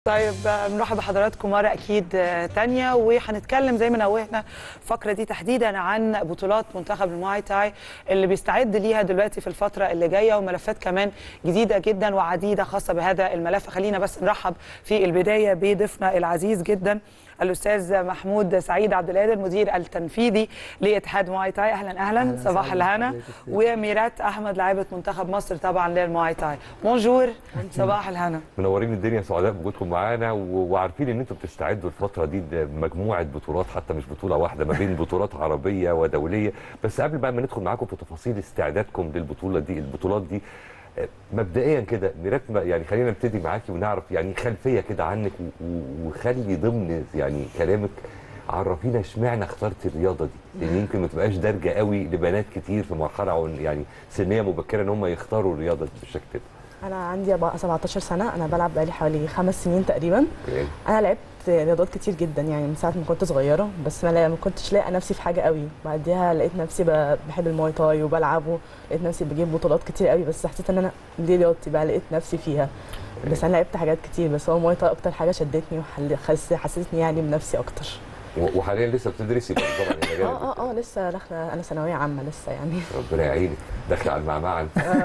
طيب بنرحب بحضراتكم مرة أكيد تانية، وهنتكلم زي ما نوهنا الفقرة دي تحديدا عن بطولات منتخب المواي تاي اللي بيستعد ليها دلوقتي في الفترة اللي جاية، وملفات كمان جديدة جدا وعديدة خاصة بهذا الملف. خلينا بس نرحب في البداية بضيفنا العزيز جدا الأستاذ محمود سعيد عبد القادر، المدير التنفيذي لاتحاد مواي تاي. أهلا صباح الهنا. وميرات أحمد لاعبة منتخب مصر طبعا للمواي تاي. بونجور، صباح الهنا. منورين الدنيا، سعداء بوجودكم معانا وعارفين ان انتم بتستعدوا الفتره دي بمجموعه بطولات، حتى مش بطوله واحده، ما بين بطولات عربيه ودوليه. بس قبل بقى ما ندخل معاكم في تفاصيل استعدادكم للبطوله دي، البطولات دي مبدئيا كده ميرات، يعني خلينا نبتدي معاكي ونعرف يعني خلفيه كده عنك، وخلي ضمن يعني كلامك عرفينا اشمعنى اخترت الرياضه دي، لان يمكن ما تبقاش دارجه قوي لبنات كتير في مرحله يعني سنيه مبكره ان هم يختاروا الرياضه دي بالشكل ده. انا عندي 17 سنه، انا بلعب بقالي حوالي 5 سنين تقريبا. انا لعبت رياضات كتير جدا يعني من ساعه ما كنت صغيره، بس ما كنتش لاقي نفسي في حاجه قوي. بعديها لقيت نفسي بحب المواي تاي وبلعبه، لقيت نفسي بجيب بطولات كتير قوي، بس حسيت ان انا دي رياضتي بقى، لقيت نفسي فيها. بس انا لعبت حاجات كتير، بس هو المواي تاي اكتر حاجه شدتني وحسستني يعني بنفسي اكتر. وحاليا لسه بتدرسي طبعا؟ لسه داخله، انا ثانويه عامه لسه يعني. ربنا يعينك، داخله على المعمعه.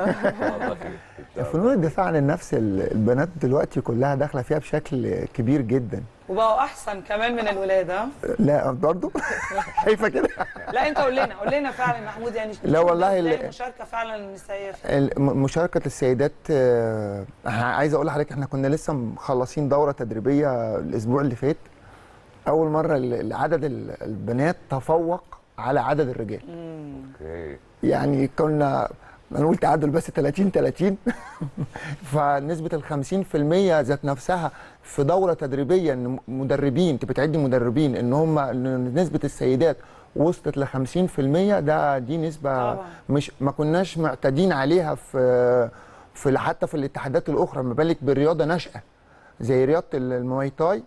فنون الدفاع عن النفس البنات دلوقتي كلها داخله فيها بشكل كبير جدا، وبقوا احسن كمان من الولاد. لا برضه شايفه كده؟ لا انت قول لنا فعلا محمود، يعني لا والله المشاركه فعلا النسائيه، مشاركه السيدات. عايز اقول لحضرتك احنا كنا لسه مخلصين دوره تدريبيه الاسبوع اللي فات، اول مره عدد البنات تفوق على عدد الرجال. اوكي، يعني كنا هنقول تعادل بس 30 فنسبه ال 50% ذات نفسها في دوره تدريبيه، ان مدربين، انت بتعدي مدربين ان هم نسبه السيدات وصلت ل 50%، دي نسبه طبعا مش ما كناش معتادين عليها في حتى في الاتحادات الاخرى، ما بالك بالرياضه ناشئه زي رياضه المواي تاي.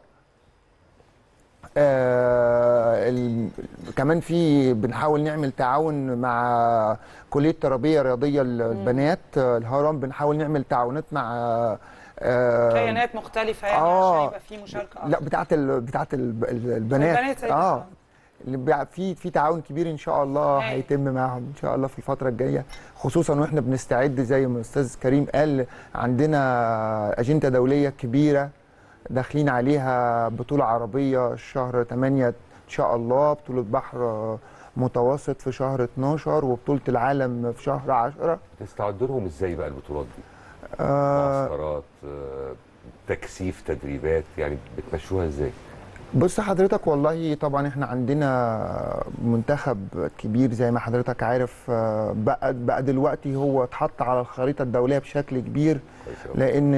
كمان بنحاول نعمل تعاون مع كليه تربيه رياضيه البنات الهرم، بنحاول نعمل تعاونات مع كيانات مختلفه يعني عشان يبقى في مشاركه. لا بتاعت البنات اللي في تعاون كبير ان شاء الله هيتم معاهم ان شاء الله في الفتره الجايه، خصوصا واحنا بنستعد زي ما الاستاذ كريم قال، عندنا اجنده دوليه كبيره داخلين عليها، بطولة عربية شهر 8 إن شاء الله، بطولة بحر متوسط في شهر 12، وبطولة العالم في شهر 10. تستعدوا لهم ازاي بقى البطولات دي؟ معسكرات، تكثيف تدريبات، يعني بتمشوها ازاي؟ بص حضرتك، والله طبعا احنا عندنا منتخب كبير زي ما حضرتك عارف، بقى دلوقتي هو اتحط على الخريطة الدولية بشكل كبير، لان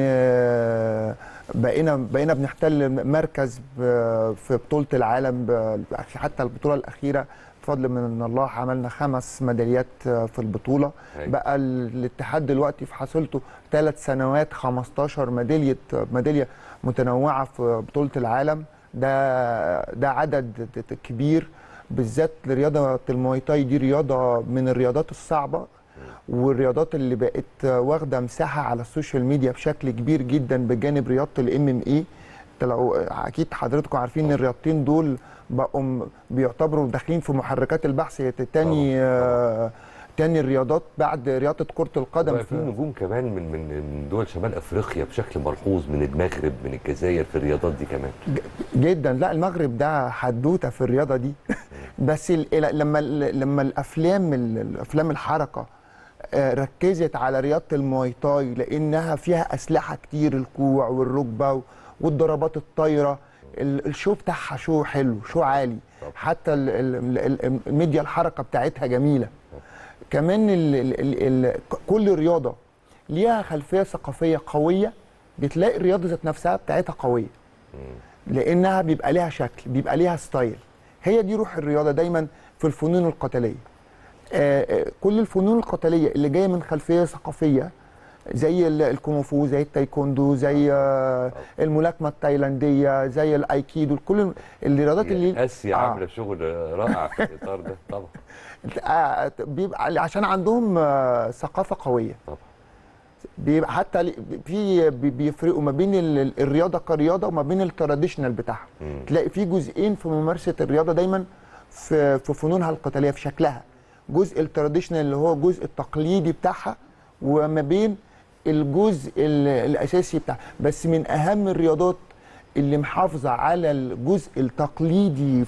بقينا بنحتل مركز في بطولة العالم، حتى البطولة الأخيرة بفضل من الله عملنا 5 ميداليات في البطولة. بقى الاتحاد دلوقتي في حصيلته 3 سنوات 15 ميدالية متنوعة في بطولة العالم. ده عدد كبير، بالذات لرياضة المواي تاي. دي رياضة من الرياضات الصعبة، والرياضات اللي بقت واخده مساحه على السوشيال ميديا بشكل كبير جدا، بجانب رياضه الام ام اي. لو اكيد حضراتكم عارفين ان الرياضتين دول بقوا بيعتبروا داخلين في محركات البحث تاني الرياضات بعد رياضه كره القدم. في نجوم كمان من دول شمال افريقيا بشكل ملحوظ، من المغرب، من الجزائر، في الرياضات دي كمان جدا. لا المغرب ده حدوته في الرياضه دي بس لما الافلام الحركه ركزت على رياضه المواي تاي، لانها فيها اسلحه كتير، الكوع والركبه والضربات الطايره، الشو بتاعها شو حلو، شو عالي، حتى الميديا الحركه بتاعتها جميله. كمان كل رياضه ليها خلفيه ثقافيه قويه، بتلاقي الرياضه ذات نفسها بتاعتها قويه، لانها بيبقى ليها شكل، بيبقى ليها ستايل. هي دي روح الرياضه دايما في الفنون القتاليه. كل الفنون القتاليه اللي جايه من خلفيه ثقافيه زي الكونغ فو، زي التايكوندو، زي الملاكمه التايلانديه، زي الايكيدو، كل الرياضات اللي اسيا عامله شغل رائع في الاطار ده طبعا. بيبقى عشان عندهم ثقافه قويه. طبعا بيبقى حتى بيفرقوا ما بين الرياضه كرياضه وما بين التراديشنال بتاعها. تلاقي في جزئين في ممارسه الرياضه دايما في فنونها القتاليه في شكلها، جزء التراديشنال اللي هو الجزء التقليدي بتاعها، وما بين الجزء الاساسي بتاعها. بس من اهم الرياضات اللي محافظه على الجزء التقليدي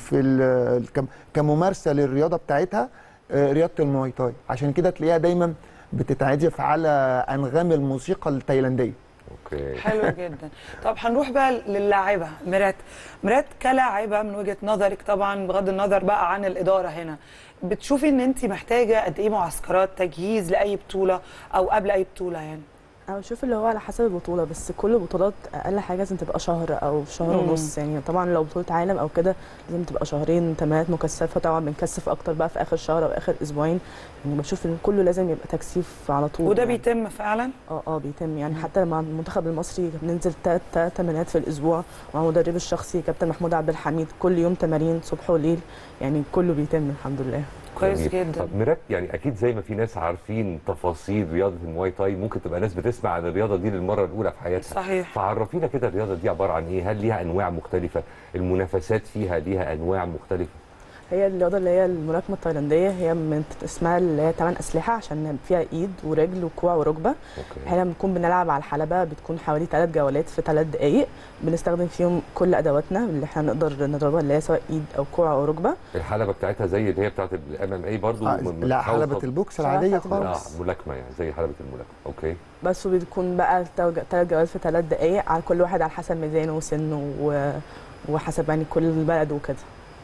كممارسه للرياضه بتاعتها رياضه المواي تاي. عشان كده تلاقيها دايما بتتعزف على انغام الموسيقى التايلانديه. اوكي، حلو جدا. طب هنروح بقى للاعبه ميرات كلاعبه، من وجهه نظرك طبعا بغض النظر بقى عن الاداره هنا، بتشوفي ان انت محتاجه قد ايه معسكرات تجهيز لاي بطوله او قبل اي بطوله يعني؟ انا بشوف اللي هو على حسب البطوله، بس كل البطولات اقل حاجه لازم تبقى شهر او شهر ونص يعني. طبعا لو بطوله عالم او كده لازم تبقى شهرين تمرينات مكثفه، طبعا بنكثف اكتر بقى في اخر شهر او اخر اسبوعين يعني. بشوف ان كله لازم يبقى تكثيف على طول. وده يعني بيتم فعلا؟ بيتم يعني. حتى مع المنتخب المصري بننزل 3 تمرينات في الاسبوع مع مدرب الشخصي كابتن محمود عبد الحميد، كل يوم تمارين صبح وليل يعني. كله بيتم الحمد لله. كويس جدا. طب ميرات، يعني اكيد زي ما في ناس عارفين تفاصيل رياضه المواي تاي، ممكن تبقى ناس بتسمع عن الرياضه دي للمره الاولى في حياتها. صحيح. فعرفينا كده الرياضه دي عباره عن ايه؟ هل ليها انواع مختلفه؟ المنافسات فيها ليها انواع مختلفه؟ هي الرياضه اللي هي الملاكمه التايلانديه، هي من اسمها اللي هي 8 اسلحه عشان فيها ايد ورجل وكوع وركبه. احنا بنكون بنلعب على الحلبه، بتكون حوالي 3 جولات في 3 دقائق، بنستخدم فيهم كل ادواتنا اللي احنا نقدر نضربها، اللي هي سواء ايد او كوع او ركبه. الحلبه بتاعتها زي اللي هي بتاعت الMMA برضو؟ لا، حلبه البوكس العاديه خالص. ملاكمه يعني زي حلبه الملاكمه. اوكي. بس وبتكون بقى 3 جولات في 3 دقائق على كل واحد على حسب ميزانه وسنه وحسب يعني كل بلد وكده.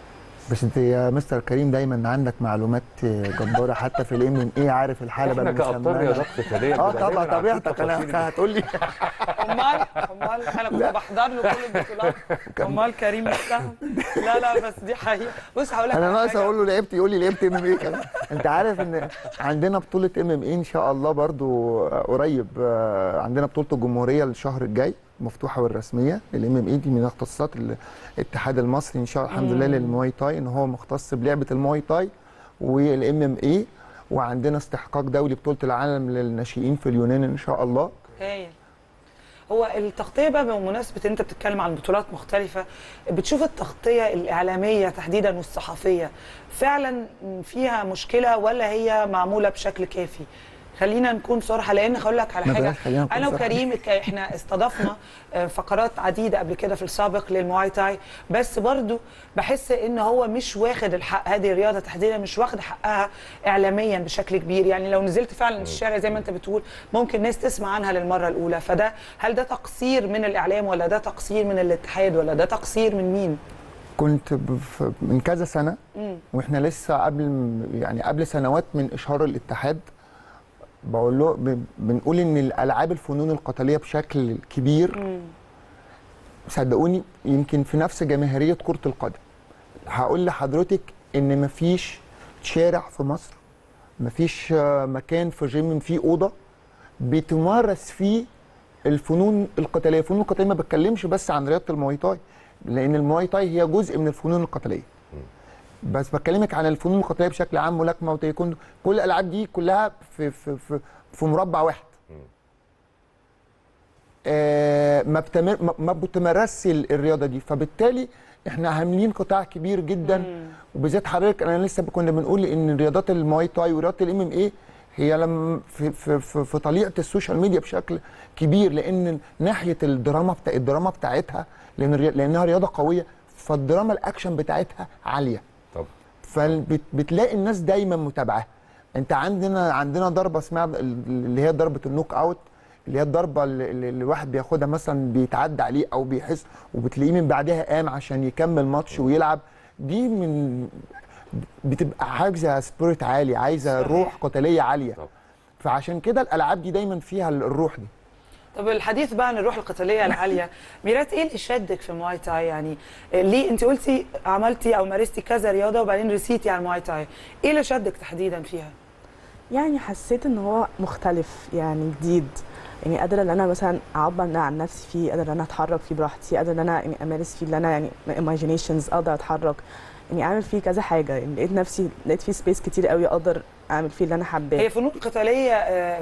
بس انت يا مستر كريم دايما عندك معلومات جباره، حتى في الMMA عارف الحلبه احنا كابطال رياضات قتاليه طبعا طبيعتك. انا هتقول لي امال انا كنت بحضر له كل البطولات. امال كريم مستهم. لا بس دي حقيقه. بص هقول لك انا ناقص اقول له لعبت، يقول لي لعبت MMA كمان. انت عارف ان عندنا بطوله MMA ان شاء الله برضو قريب، عندنا بطوله الجمهوريه الشهر الجاي مفتوحه والرسميه. الMMA دي من اختصاصات الاتحاد المصري ان شاء الله الحمد لله للمواي تاي، ان هو مختص بلعبه المواي تاي والMMA. وعندنا استحقاق دولي بطوله العالم للناشئين في اليونان ان شاء الله. هايل. هو التغطيه بقى بمناسبه ان انت بتتكلم عن بطولات مختلفه، بتشوف التغطيه الاعلاميه تحديدا والصحفيه فعلا فيها مشكله ولا هي معموله بشكل كافي؟ خلينا نكون صراحه، لان هقول لك على حاجه، انا وكريم احنا استضفنا فقرات عديده قبل كده في السابق للمواي تاي، بس برضو بحس ان هو مش واخد الحق، هذه الرياضه تحديدا مش واخد حقها اعلاميا بشكل كبير. يعني لو نزلت فعلا الشارع زي ما انت بتقول ممكن ناس تسمع عنها للمره الاولى. فده هل ده تقصير من الاعلام ولا ده تقصير من الاتحاد ولا ده تقصير من مين؟ كنت من كذا سنه واحنا لسه قبل سنوات من اشهار الاتحاد، بقول له بنقول ان الالعاب الفنون القتاليه بشكل كبير صدقوني يمكن في نفس جماهيريه كره القدم. هقول لحضرتك ان مفيش شارع في مصر، مفيش مكان في جيم فيه اوضه بتمارس فيه الفنون القتاليه. الفنون القتاليه ما بتكلمش بس عن رياضه المواي تاي، لان المواي تاي هي جزء من الفنون القتاليه، بس بكلمك عن الفنون القتاليه بشكل عام، ملاكمه وتايكوندو، كل الالعاب دي كلها في مربع واحد. ما بتمارسش الرياضه دي، فبالتالي احنا عاملين قطاع كبير جدا. وبالذات حضرتك انا لسه كنا بنقول ان رياضات المواي تاي ورياضه الMMA هي لما في طليعه السوشيال ميديا بشكل كبير، لان ناحيه الدراما بتاعتها، لانها رياضه قويه، فالدراما الاكشن بتاعتها عاليه. فبتلاقي الناس دايما متابعه. انت عندنا ضربه اسمها اللي هي ضربه النوك اوت، اللي هي الضربه اللي الواحد بياخدها مثلا بيتعدى عليه او بيحس وبتلاقيه من بعدها قام عشان يكمل ماتش ويلعب. دي بتبقى عايزه سبيريت عالي، عايزه روح قتاليه عاليه. فعشان كده الالعاب دي دايما فيها الروح دي. طب الحديث بقى عن الروح القتاليه العاليه، ميرات ايه اللي شدك في المواي تاي؟ يعني ليه انت قلتي عملتي او مارستي كذا رياضه وبعدين رسيتي على المواي تاي؟ ايه اللي شدك تحديدا فيها؟ يعني حسيت ان هو مختلف يعني جديد، يعني قادره ان انا مثلا اعبر عن نفسي فيه، قادره ان انا اتحرك فيه براحتي، قادره ان انا يعني امارس فيه اللي انا يعني ايماجينيشنز، اقدر اتحرك يعني اعمل فيه كذا حاجه، يعني لقيت فيه سبيس كتير قوي اقدر اعمل فيه اللي انا حباه. هي فنون قتاليه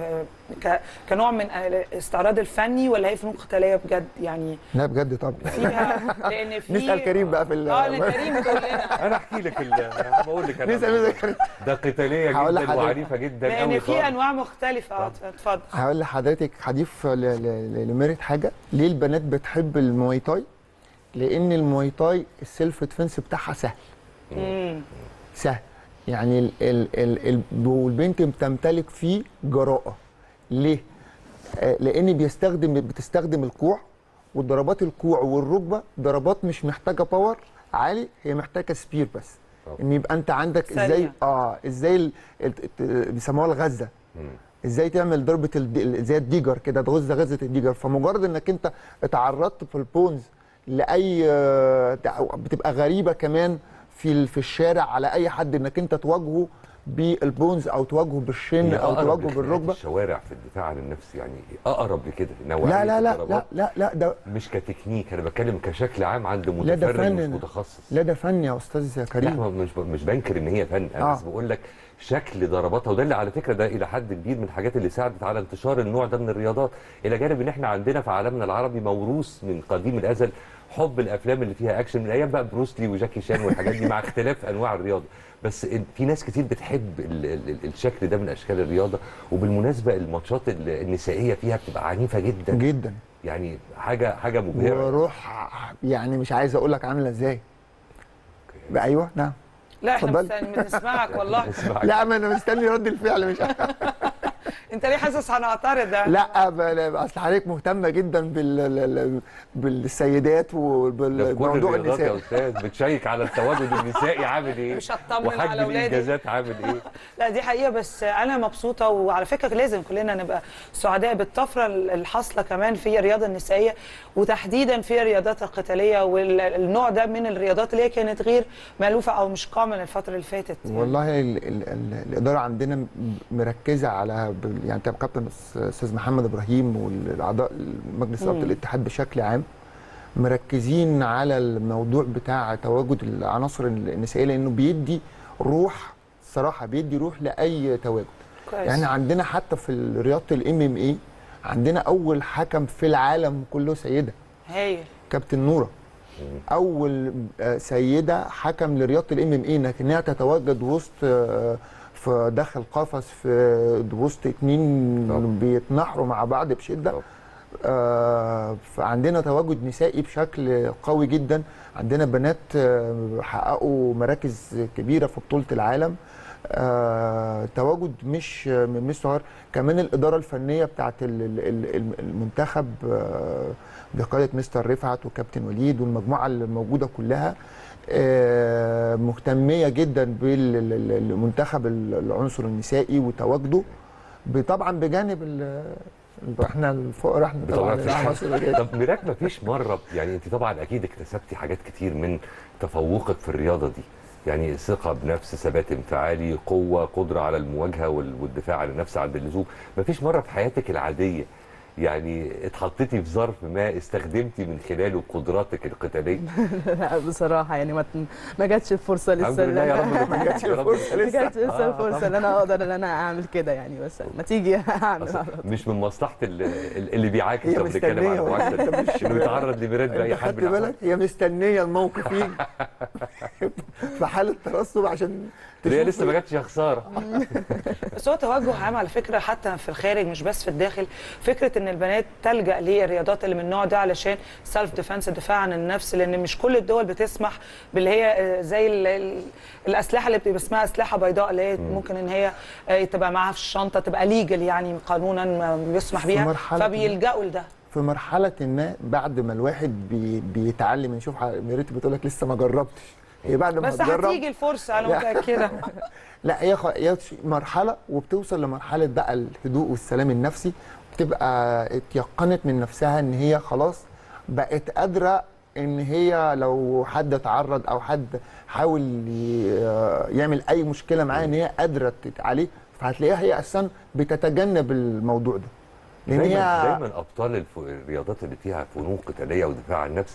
كنوع من الاستعراض الفني، ولا هي فنون قتاليه بجد يعني؟ لا بجد طبعا. فيها لان في نسال كريم بقى في كريم تقول لنا. انا احكي لك بقول لك نسال كريم. ده قتاليه جدا وعنيفه جدا لان قوي في انواع مختلفه. اتفضل. هقول لحضرتك هضيف لميرت حاجه. ليه البنات بتحب المواي تاي؟ لان المواي تاي السيلف ديفنس بتاعها سهل. سهل يعني والبنت بتمتلك فيه جراءه. ليه؟ لان بتستخدم الكوع، وضربات الكوع والركبه ضربات مش محتاجه باور عالي، هي محتاجه سبير بس. ان يبقى انت عندك ازاي بيسموها الغزه، ازاي تعمل ضربه زي الديجر كده، غزه الديجر. فمجرد انك انت اتعرضت في البونز لاي بتبقى غريبه كمان في الشارع على اي حد انك انت تواجهه بالبونز او تواجهه بالشن او تواجهه بالركبه. الشوارع في الدفاع عن النفس يعني اقرب لكده. لا لا لا لا لا لا ده مش كتكنيك، انا بتكلم كشكل عام عند متفرج مش متخصص. لا ده فن يا استاذ كريم. لا مش بنكر ان هي فن، انا بس بقول لك شكل ضرباتها، وده اللي على فكره ده الى حد كبير من الحاجات اللي ساعدت على انتشار النوع ده من الرياضات، الى جانب ان احنا عندنا في عالمنا العربي موروث من قديم الازل حب الافلام اللي فيها اكشن من ايام بقى بروسلي وجاكي شان والحاجات دي، مع اختلاف انواع الرياضه. بس في ناس كتير بتحب الشكل ده من اشكال الرياضه. وبالمناسبه الماتشات النسائيه فيها بتبقى عنيفه جدا جدا، يعني حاجه مبهره، وروح يعني مش عايز اقول لك عامله ازاي. ايوه نعم. لا احنا بنسمعك والله. لا ما انا مستني رد الفعل مش انت ليه حاسس هنعترض ده؟ لا اصل حضرتك مهتمه جدا بالسيدات وبالموضوع النسائي. يا استاذ بتشيك على التواجد النسائي عامل ايه؟ مش هطمن على وحجم اولادي. الانجازات عامل ايه؟ لا دي حقيقه، بس انا مبسوطه. وعلى فكره لازم كلنا نبقى سعداء بالطفره الحاصله كمان في الرياضه النسائيه، وتحديدا في الرياضات القتاليه والنوع ده من الرياضات اللي هي كانت غير مألوفه او مش قامه الفتره اللي فاتت يعني. والله الاداره عندنا مركزه على يعني كابتن استاذ محمد ابراهيم والاعضاء مجلس اداره الاتحاد بشكل عام مركزين على الموضوع بتاع تواجد العناصر النسائيه، لانه بيدي روح صراحه، بيدي روح لاي تواجد. كويس. يعني عندنا حتى في رياضه MMA عندنا اول حكم في العالم كله سيده، هي كابتن نوره، اول سيده حكم لرياضه MMA، لكنها تتواجد وسط في داخل قفص في وسط اتنين بيتنحروا مع بعض بشده. فعندنا تواجد نسائي بشكل قوي جدا. عندنا بنات حققوا مراكز كبيره في بطوله العالم. تواجد مش صغير. كمان الاداره الفنيه بتاعت المنتخب بقياده مستر رفعت وكابتن وليد والمجموعه الموجوده كلها مهتميه جدا بالمنتخب العنصر النسائي وتواجده، طبعا بجانب احنا الفقراء احنا طبعا. طب ميراك ما فيش مره يعني انت طبعا اكيد اكتسبتي حاجات كتير من تفوقك في الرياضه دي، يعني ثقه بنفس، ثبات انفعالي، قوه، قدره على المواجهه والدفاع عن النفس عند اللزوم. ما فيش مره في حياتك العاديه يعني اتحطيتي في ظرف ما استخدمتي من خلاله قدراتك القتاليه؟ لا بصراحه يعني ما جاتش الفرصه لسه. الحمد لله يا رب ما جاتش الفرصه ان انا اقدر ان انا اعمل كده يعني، بس ما تيجي اعمل مش من مصلحه اللي بيعاكس لو بنتكلم عن المعاكسه انه يتعرض لميراد باي حد. خدت بالك هي مستنيه الموقف يجي في حاله ترصب عشان هي لسه ما جاتش يا خساره. بس هو توجه عام على فكره حتى في الخارج مش بس في الداخل، فكره ان البنات تلجا للرياضات اللي من النوع ده علشان سيلف ديفense، الدفاع عن النفس، لان مش كل الدول بتسمح باللي هي زي الاسلحه اللي بتبقى اسمها اسلحه بيضاء، اللي هي ممكن ان هي تبقى معاها في الشنطه، تبقى ليجل يعني قانونا بيسمح بيها، فبيلجأوا لده في مرحله ما بعد ما الواحد بيتعلم. نشوف ميريت بتقول لك لسه ما جربتش، هي بعد ما بس هتيجي الفرصه انا متاكده. لا هي مرحله وبتوصل لمرحله بقى الهدوء والسلام النفسي، بتبقى اتيقنت من نفسها ان هي خلاص بقت قادره ان هي لو حد اتعرض او حد حاول يعمل اي مشكله معاه ان هي قادره عليه، فهتلاقيها هي اصلا بتتجنب الموضوع ده. لان دايما ابطال الرياضات اللي فيها فنون قتاليه ودفاع عن النفس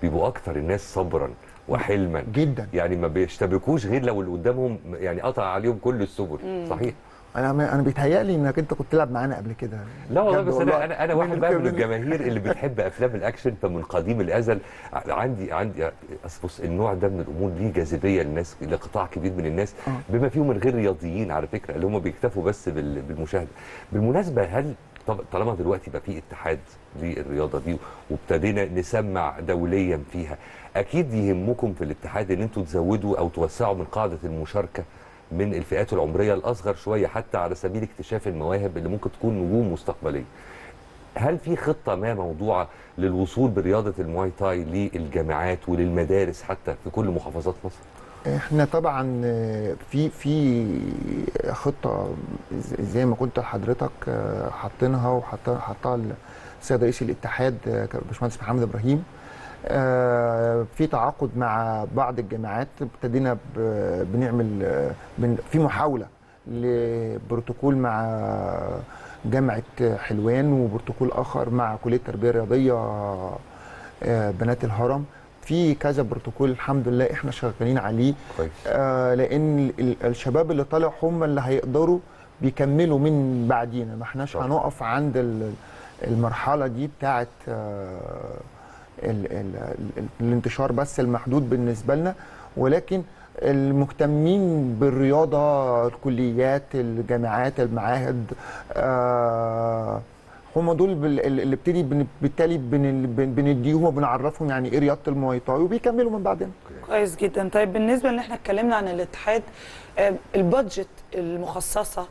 بيبقوا اكتر الناس صبرا وحلما جدا. يعني ما بيشتبكوش غير لو اللي قدامهم يعني قطع عليهم كل السبل. صحيح. انا بيتهيألي انك انت كنت تلعب معانا قبل كده. لا والله، بجد بس والله. انا واحد بقى من الجماهير اللي بتحب افلام الاكشن، فمن قديم الازل عندي بص، النوع ده من الامور ليه جاذبيه للناس، لقطاع كبير من الناس بما فيهم الغير رياضيين على فكره، اللي هم بيكتفوا بس بالمشاهده. بالمناسبه، هل طالما دلوقتي بقى في اتحاد للرياضه دي وابتدينا نسمع دوليا فيها، اكيد يهمكم في الاتحاد ان انتوا تزودوا او توسعوا من قاعده المشاركه من الفئات العمريه الاصغر شويه، حتى على سبيل اكتشاف المواهب اللي ممكن تكون نجوم مستقبليه. هل في خطه ما موضوعه للوصول برياضه المواي تاي للجامعات وللمدارس حتى في كل محافظات مصر؟ احنا طبعا في خطه زي ما كنت حضرتك حاطينها وحطها السيد رئيس الاتحاد باشمهندس محمد ابراهيم. في تعاقد مع بعض الجامعات، ابتدينا بنعمل في محاوله لبروتوكول مع جامعه حلوان، وبروتوكول اخر مع كليه التربيه الرياضيه بنات الهرم. في كذا بروتوكول الحمد لله احنا شغالين عليه. لان الشباب اللي طالع هم اللي هيقدروا بيكملوا من بعدينا، ما احناش هنقف عند المرحله دي بتاعه الانتشار بس المحدود بالنسبه لنا، ولكن المهتمين بالرياضه، الكليات، الجامعات، المعاهد، هم دول اللي بالتالي بنديهم وبنعرفهم يعني ايه رياضه المواي تاي، وبيكملوا من بعدين. كويس جدا. طيب بالنسبه ان احنا اتكلمنا عن الاتحاد، البادجت المخصصه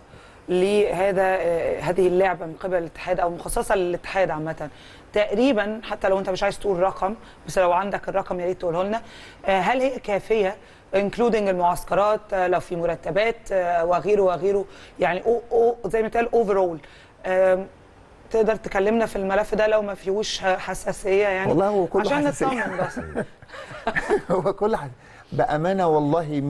هذه اللعبه من قبل الاتحاد او مخصصه للاتحاد عامه تقريبا، حتى لو انت مش عايز تقول رقم، بس لو عندك الرقم يا ريت تقوله لنا، هل هي كافيه انكلودنج المعسكرات، لو في مرتبات وغيره وغيره، يعني زي ما اتقال اوفرول؟ تقدر تكلمنا في الملف ده لو ما فيهوش حساسيه يعني؟ والله هو كله عشان حساسيه نطمن بس. هو كل حاجه بامانه والله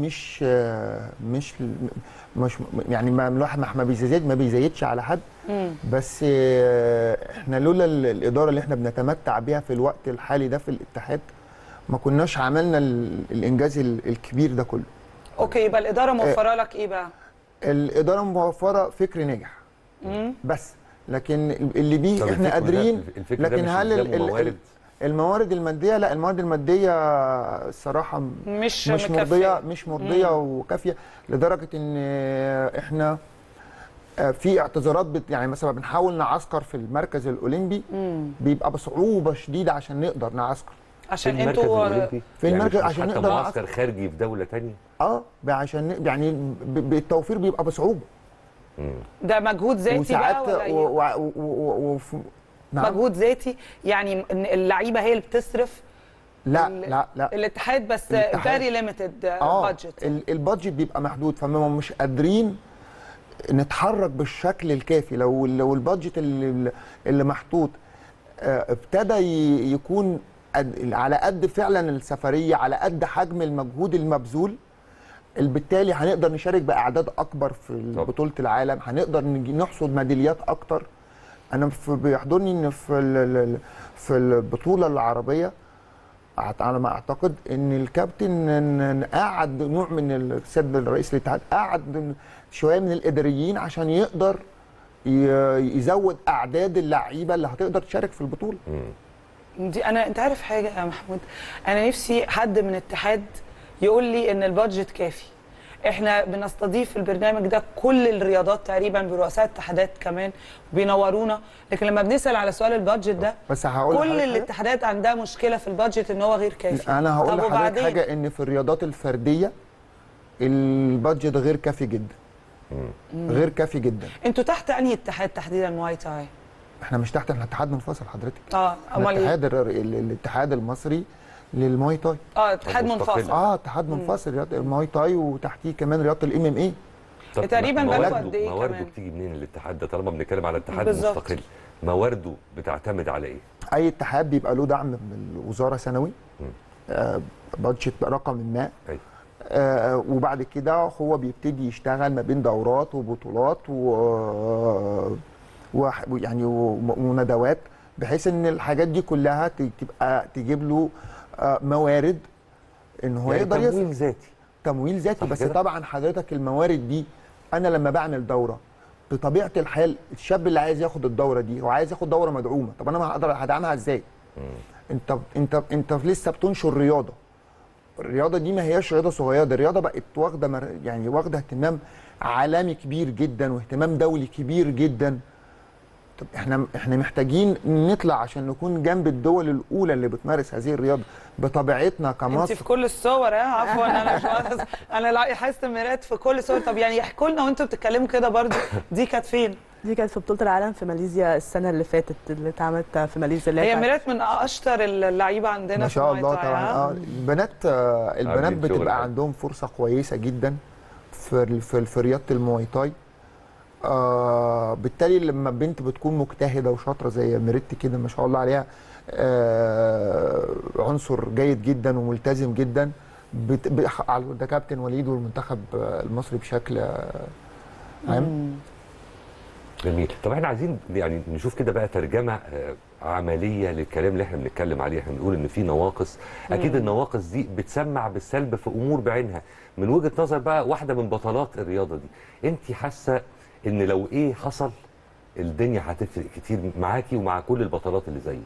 مش يعني الواحد ما بيزيدش على حد. بس احنا لولا الاداره اللي احنا بنتمتع بيها في الوقت الحالي ده في الاتحاد ما كناش عملنا الانجاز الكبير ده كله. اوكي، يبقى الاداره موفره لك ايه بقى؟ الاداره موفره فكر ناجح بس، لكن اللي بيه احنا قادرين. لكن هل الموارد الماديه؟ لا، الموارد الماديه الصراحه مش مرضيه وكافيه، لدرجه ان احنا في اعتذارات يعني مثلا بنحاول نعسكر في المركز الاولمبي بيبقى بصعوبه شديده عشان نقدر نعسكر. عشان انتوا في المركز يعني عشان نقدر معسكر خارجي في دوله ثانيه. عشان يعني بالتوفير بيبقى بصعوبه. ده مجهود ذاتي بقى ولا نعم. مجهود ذاتي يعني اللعيبه هي اللي بتصرف؟ لا الاتحاد بس فيري ليميتد بادجت. البادجت بيبقى محدود، فما مش قادرين نتحرك بالشكل الكافي. لو البادجت اللي محطوط ابتدى يكون على قد فعلا السفريه، على قد حجم المجهود المبذول، بالتالي هنقدر نشارك باعداد اكبر في بطوله العالم، هنقدر نحصد ميداليات اكتر. انا بيحضرني ان في البطوله العربيه على ما اعتقد ان الكابتن قعد نوع من السيد رئيس الاتحاد قعد شويه من الاداريين عشان يقدر يزود اعداد اللعيبه اللي هتقدر تشارك في البطوله. دي انت عارف حاجه يا محمود، انا نفسي حد من الاتحاد يقول لي ان البادجت كافي. احنا بنستضيف في البرنامج ده كل الرياضات تقريبا برؤساء اتحادات كمان بينورونا، لكن لما بنسال على سؤال البادجت ده بس هقول كل الاتحادات عندها مشكله في البادجت ان هو غير كافي. انا هقول لحضرتك حاجه، ان في الرياضات الفرديه البادجت غير كافي جدا. غير كافي جدا. انتوا تحت انهي اتحاد تحديدا مواي تاي؟ احنا مش تحت، احنا اتحاد منفصل حضرتك. امال ايه؟ الاتحاد المصري للمواي تاي. اتحاد منفصل. اتحاد منفصل رياضه المواي تاي، وتحتيه كمان رياضه الام ام اي. تقريبا بقى قد ايه؟ موارده بتيجي منين الاتحاد ده طالما بنتكلم على اتحاد مستقل؟ موارده بتعتمد على ايه؟ اي اتحاد بيبقى له دعم من الوزاره سنوي، بادجت رقم ما. وبعد كده هو بيبتدي يشتغل ما بين دورات وبطولات ويعني وندوات، بحيث ان الحاجات دي كلها تبقى تجيب له موارد ان هو يعني يقدر تمويل ذاتي. تمويل ذاتي. بس كده؟ طبعا حضرتك الموارد دي انا لما بعمل دوره بطبيعه الحال الشاب اللي عايز ياخد الدوره دي هو عايز ياخد دوره مدعومه، طب انا ما هقدر هدعمها ازاي؟ انت لسه بتنشر رياضه. الرياضه دي ما هياش رياضه صغيره، دي الرياضه بقت واخده يعني واخده اهتمام عالمي كبير جدا واهتمام دولي كبير جدا. طب احنا محتاجين نطلع عشان نكون جنب الدول الاولى اللي بتمارس هذه الرياضه بطبيعتنا كمصر. انت في كل الصور عفوا انا مش مهندس، انا حاسه ميرات في كل الصور. طب يعني احكوا لنا وانتوا بتتكلموا كده برضو، دي كانت فين؟ دي كانت في بطولة العالم في ماليزيا السنة اللي فاتت، اللي اتعملت في ماليزيا. اللي هي ميرات من اشطر اللعيبه عندنا ما شاء الله في الماي تاي. طبعا. البنات بتبقى عندهم فرصه كويسه جدا في رياضه المواي تاي. بالتالي لما بنت بتكون مجتهده وشاطره زي ميريت كده ما شاء الله عليها، عنصر جيد جدا وملتزم جدا، ده كابتن وليد والمنتخب المصري بشكل عام. جميل. طب احنا عايزين يعني نشوف كده بقى ترجمه عمليه للكلام اللي احنا بنتكلم عليه. احنا بنقول ان في نواقص، اكيد النواقص دي بتسمع بالسلب في امور بعينها. من وجهه نظر بقى واحده من بطلات الرياضه دي، انت حاسه ان لو ايه حصل الدنيا هتفرق كتير معاكي ومع كل البطلات اللي زيك؟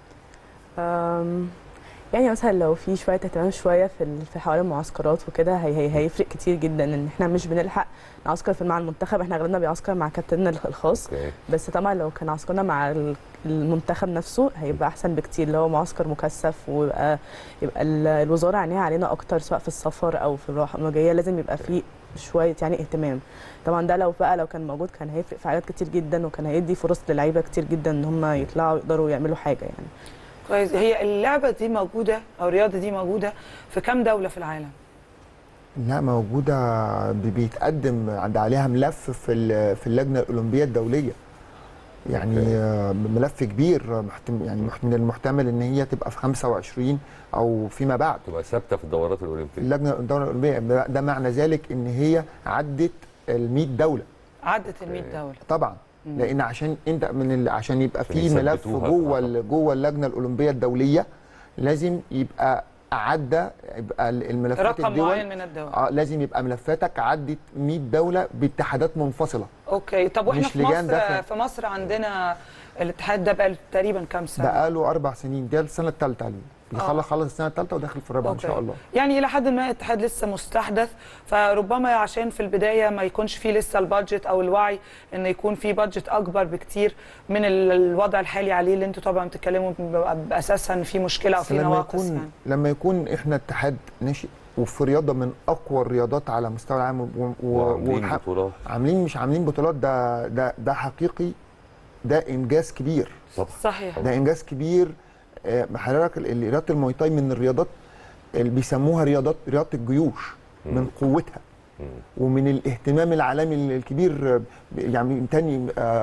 يعني مثلا لو في شويه اهتمام شويه في حوالي المعسكرات وكده هيفرق كتير جدا. ان احنا مش بنلحق نعسكر مع المنتخب، احنا اغلبنا بيعسكر مع كابتننا الخاص. بس طبعا لو كان عسكرنا مع المنتخب نفسه هيبقى احسن بكتير، اللي هو معسكر مكثف، ويبقى الوزاره عينيها علينا اكتر سواء في السفر او في الراحه المجيه. لازم يبقى فيه شويه يعني اهتمام. طبعا ده لو كان موجود كان هيفرق في حاجات كتير جدا، وكان هيدي فرص للعيبه كتير جدا ان هم يطلعوا يقدروا يعملوا حاجه يعني. كويس. هي اللعبه دي موجوده او الرياضه دي موجوده في كام دوله في العالم؟ لا موجوده، بيتقدم عليها ملف في اللجنه الاولمبيه الدوليه. يعني ملف كبير، يعني من المحتمل ان هي تبقى في 25 او فيما بعد تبقى ثابته في الدورات الاولمبيه. الدوره الاولمبيه ده معنى ذلك ان هي عدت ال 100 دوله. عدت ال 100 دوله طبعا. لان عشان انت عشان يبقى في ملف جوه اللجنه الاولمبيه الدوليه لازم يبقى يبقى الملفات رقم الدول معين من الدول. لازم يبقى ملفاتك عدت 100 دوله باتحادات منفصله. اوكي. طب واحنا في مصر عندنا الاتحاد ده بقى تقريبا كام سنه؟ بقاله 4 سنين، ده السنه الثالثه عليه. خلص السنه الثالثه وداخل في الرابعه ان شاء الله. يعني الى حد ما الاتحاد لسه مستحدث، فربما عشان في البدايه ما يكونش فيه لسه البادجت او الوعي ان يكون فيه بادجت اكبر بكتير من الوضع الحالي عليه، اللي انتوا طبعا بتتكلموا باساسا ان في مشكله او في نواقص. لما يكون احنا اتحاد ناشئ وفي رياضه من اقوى الرياضات على مستوى العالم وعاملين بطولات، مش عاملين بطولات، ده حقيقي، ده انجاز كبير. صحيح. ده انجاز كبير. حضرتك رياضه المواي تاي من الرياضات اللي بيسموها رياضه الجيوش من قوتها ومن الاهتمام العالمي الكبير. يعني تاني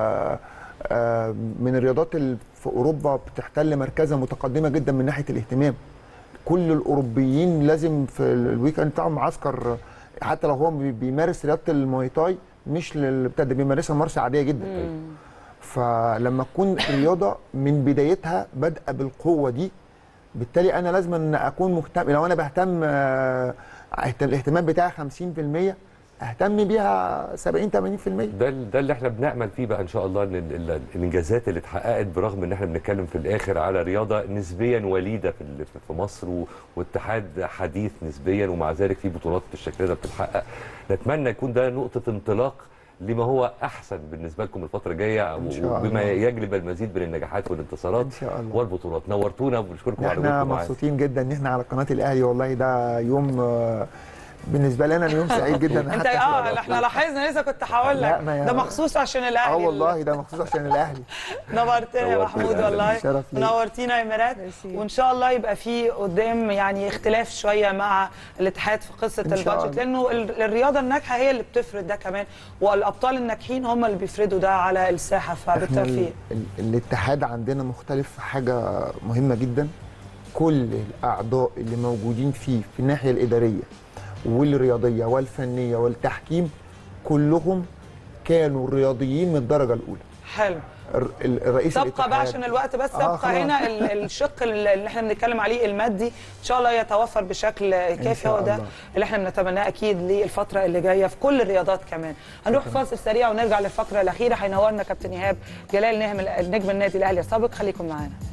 من الرياضات اللي في اوروبا بتحتل مركزها متقدمه جدا من ناحيه الاهتمام. كل الاوروبيين لازم في الويكند بتاعهم معسكر، حتى لو هو بيمارس رياضه المواي تاي مش بيمارسها ممارسه عاديه جدا. فلما تكون الرياضه من بدايتها بادئه بالقوه دي، بالتالي انا لازم ان اكون مهتم. لو انا بهتم الاهتمام بتاعي 50%، اهتم بيها 70 80%. ده اللي احنا بنأمل فيه بقى ان شاء الله، ان الانجازات اللي اتحققت برغم ان احنا بنتكلم في الاخر على رياضه نسبيا وليده في مصر واتحاد حديث نسبيا، ومع ذلك في بطولات بالشكل ده بتتحقق. نتمنى يكون ده نقطه انطلاق لما هو احسن بالنسبه لكم الفتره الجايه، وبما يجلب المزيد من النجاحات والانتصارات ان شاء الله والبطولات. نورتونا وبنشكركم على وجودكم معانا. احنا مبسوطين جدا ان احنا على قناه الاهلي، والله ده يوم بالنسبه لنا يوم سعيد جدا. انت احنا لاحظنا لسه كنت هقول لك ده مخصوص عشان الاهلي. والله ده مخصوص عشان الاهلي. نورتنا يا محمود والله، نورتينا يا ميرات. وان شاء الله يبقى في قدام يعني اختلاف شويه مع الاتحاد في قصه البادجت، لانه الرياضه الناجحه هي اللي بتفرض ده كمان، والابطال الناجحين هم اللي بيفرضوا ده على الساحه. فبالتوفيق. الاتحاد عندنا مختلف في حاجه مهمه جدا. كل الاعضاء اللي موجودين فيه في الناحيه الاداريه والرياضيه والفنيه والتحكيم كلهم كانوا رياضيين من الدرجه الاولى. حلو. الرئيس تبقى بقى عشان الوقت بس تبقى هنا الشق اللي احنا بنتكلم عليه المادي ان شاء الله يتوفر بشكل كافي. هو ده اللي احنا بنتمناه اكيد للفتره اللي جايه في كل الرياضات كمان. هنروح فاصل سريع ونرجع للفقره الاخيره. هينورنا كابتن ايهاب جلال نجم النادي الاهلي السابق. خليكم معانا.